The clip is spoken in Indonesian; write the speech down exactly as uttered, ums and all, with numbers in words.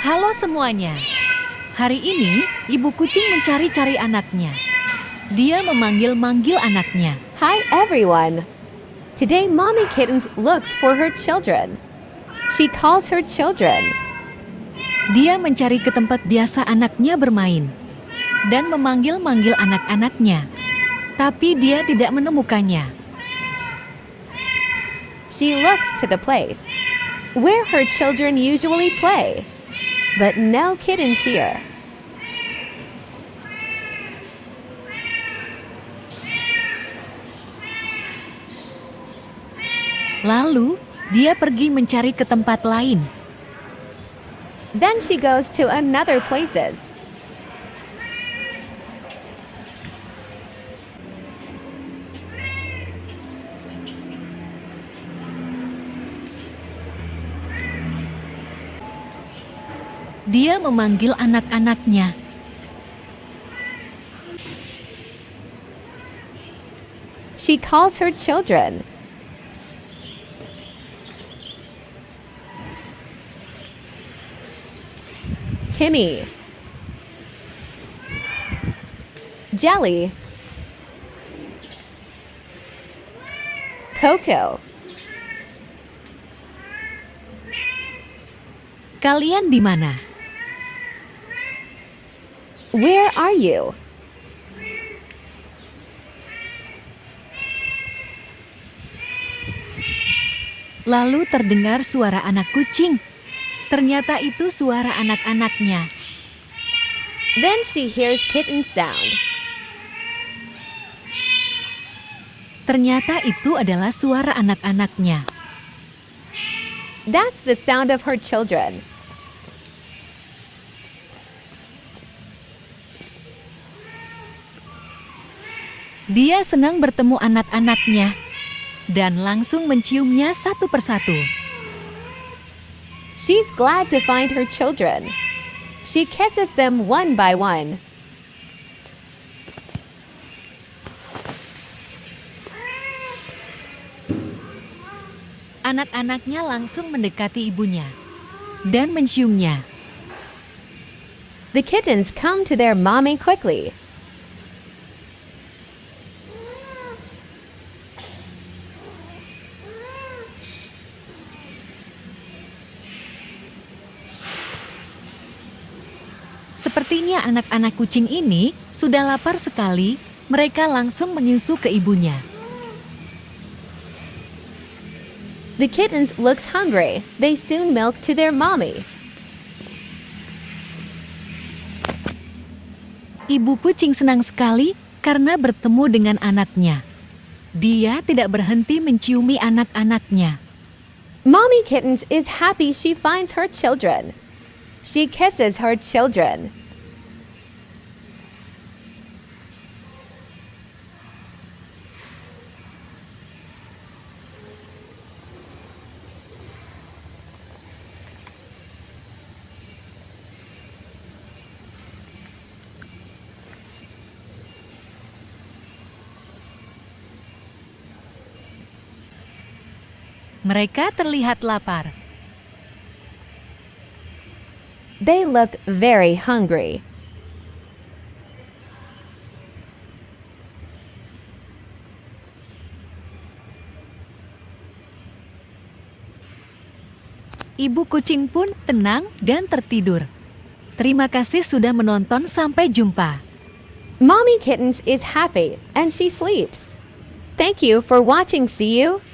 Halo semuanya. Hari ini, ibu kucing mencari-cari anaknya. Dia memanggil-manggil anaknya. Hi everyone! Today Mommy Kittens looks for her children. She calls her children. Dia mencari ke tempat biasa anaknya bermain dan memanggil-manggil anak-anaknya. Tapi dia tidak menemukannya. She looks to the place where her children usually play, but no kittens here. Lalu, dia pergi mencari ke tempat lain. Then she goes to another places. Dia memanggil anak-anaknya. She calls her children. Timmy, Jelly, Coco. Kalian di mana? Where are you? Lalu terdengar suara anak kucing. Ternyata itu suara anak-anaknya. Then she hears kitten sound. Ternyata itu adalah suara anak-anaknya. That's the sound of her children. Dia senang bertemu anak-anaknya dan langsung menciumnya satu persatu. She's glad to find her children. She kisses them one by one. Anak-anaknya langsung mendekati ibunya dan menciumnya. The kittens come to their mommy quickly. Sepertinya anak-anak kucing ini sudah lapar sekali, mereka langsung menyusu ke ibunya. The kittens looks hungry. They soon milk to their mommy. Ibu kucing senang sekali karena bertemu dengan anaknya. Dia tidak berhenti menciumi anak-anaknya. Mommy Kittens is happy she finds her children. She kisses her children. Mereka terlihat lapar. They look very hungry. Ibu kucing pun tenang dan tertidur. Terima kasih sudah menonton, sampai jumpa. Mommy Kittens is happy and she sleeps. Thank you for watching. See you.